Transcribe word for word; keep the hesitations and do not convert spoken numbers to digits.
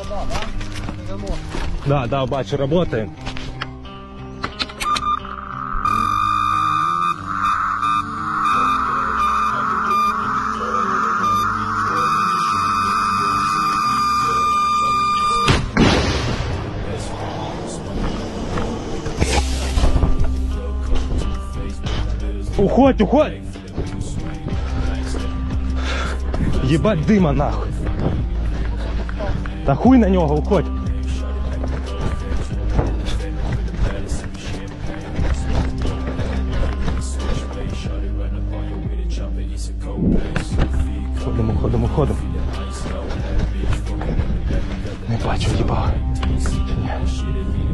Да, да, бачу, работаем. Уходь, уходь! Ебать дыма нахуй. Та хуй на нього, уходь. Ходимо, ходимо, ходимо. Не бачу, їбав.